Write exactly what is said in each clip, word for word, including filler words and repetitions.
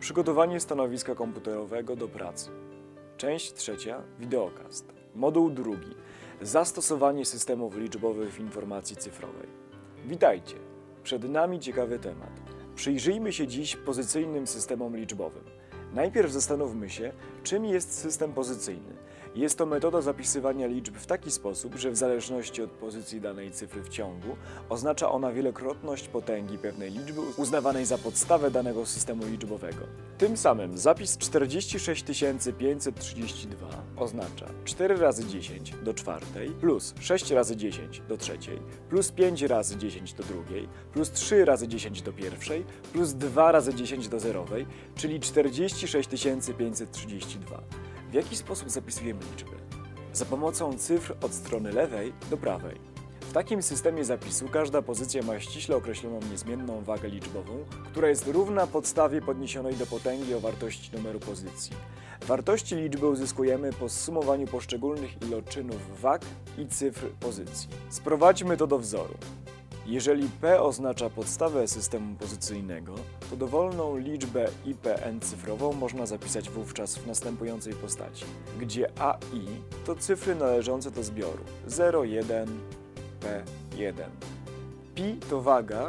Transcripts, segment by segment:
Przygotowanie stanowiska komputerowego do pracy. Część trzecia. Wideokast. Moduł drugi. Zastosowanie systemów liczbowych w informacji cyfrowej. Witajcie! Przed nami ciekawy temat. Przyjrzyjmy się dziś pozycyjnym systemom liczbowym. Najpierw zastanówmy się, czym jest system pozycyjny. Jest to metoda zapisywania liczb w taki sposób, że w zależności od pozycji danej cyfry w ciągu oznacza ona wielokrotność potęgi pewnej liczby uznawanej za podstawę danego systemu liczbowego. Tym samym zapis czterdzieści sześć tysięcy pięćset trzydzieści dwa oznacza cztery razy dziesięć do czwartej plus sześć razy dziesięć do trzeciej plus pięć razy dziesięć do drugiej plus trzy razy dziesięć do pierwszej plus dwa razy dziesięć do zerowej, czyli czterdzieści sześć tysięcy pięćset trzydzieści dwa. W jaki sposób zapisujemy liczby? Za pomocą cyfr od strony lewej do prawej. W takim systemie zapisu każda pozycja ma ściśle określoną niezmienną wagę liczbową, która jest równa podstawie podniesionej do potęgi o wartości numeru pozycji. Wartości liczby uzyskujemy po zsumowaniu poszczególnych iloczynów wag i cyfr pozycji. Sprowadźmy to do wzoru. Jeżeli P oznacza podstawę systemu pozycyjnego, to dowolną liczbę I P N cyfrową można zapisać wówczas w następującej postaci, gdzie A I to cyfry należące do zbioru zero, jeden, P jeden. Pi to waga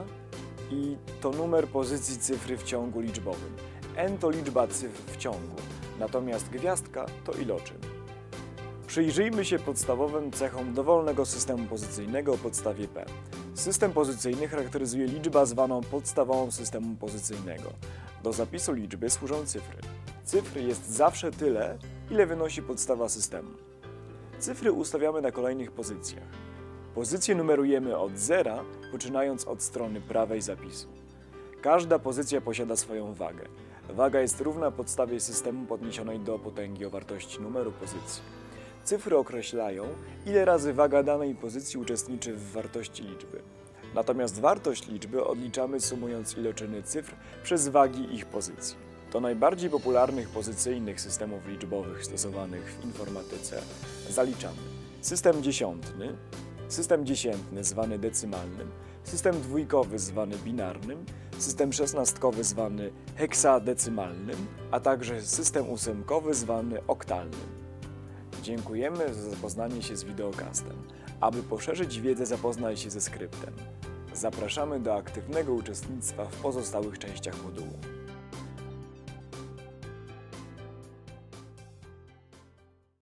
i to numer pozycji cyfry w ciągu liczbowym. N to liczba cyfr w ciągu, natomiast gwiazdka to iloczyn. Przyjrzyjmy się podstawowym cechom dowolnego systemu pozycyjnego o podstawie P. System pozycyjny charakteryzuje liczbę zwaną podstawą systemu pozycyjnego. Do zapisu liczby służą cyfry. Cyfr jest zawsze tyle, ile wynosi podstawa systemu. Cyfry ustawiamy na kolejnych pozycjach. Pozycje numerujemy od zera, poczynając od strony prawej zapisu. Każda pozycja posiada swoją wagę. Waga jest równa podstawie systemu podniesionej do potęgi o wartości numeru pozycji. Cyfry określają, ile razy waga danej pozycji uczestniczy w wartości liczby. Natomiast wartość liczby odliczamy sumując iloczyny cyfr przez wagi ich pozycji. Do najbardziej popularnych pozycyjnych systemów liczbowych stosowanych w informatyce zaliczamy system dziesiątny, system dziesiętny zwany decymalnym, system dwójkowy zwany binarnym, system szesnastkowy zwany heksadecymalnym, a także system ósemkowy zwany oktalnym. Dziękujemy za zapoznanie się z wideokastem. Aby poszerzyć wiedzę, zapoznaj się ze skryptem. Zapraszamy do aktywnego uczestnictwa w pozostałych częściach modułu.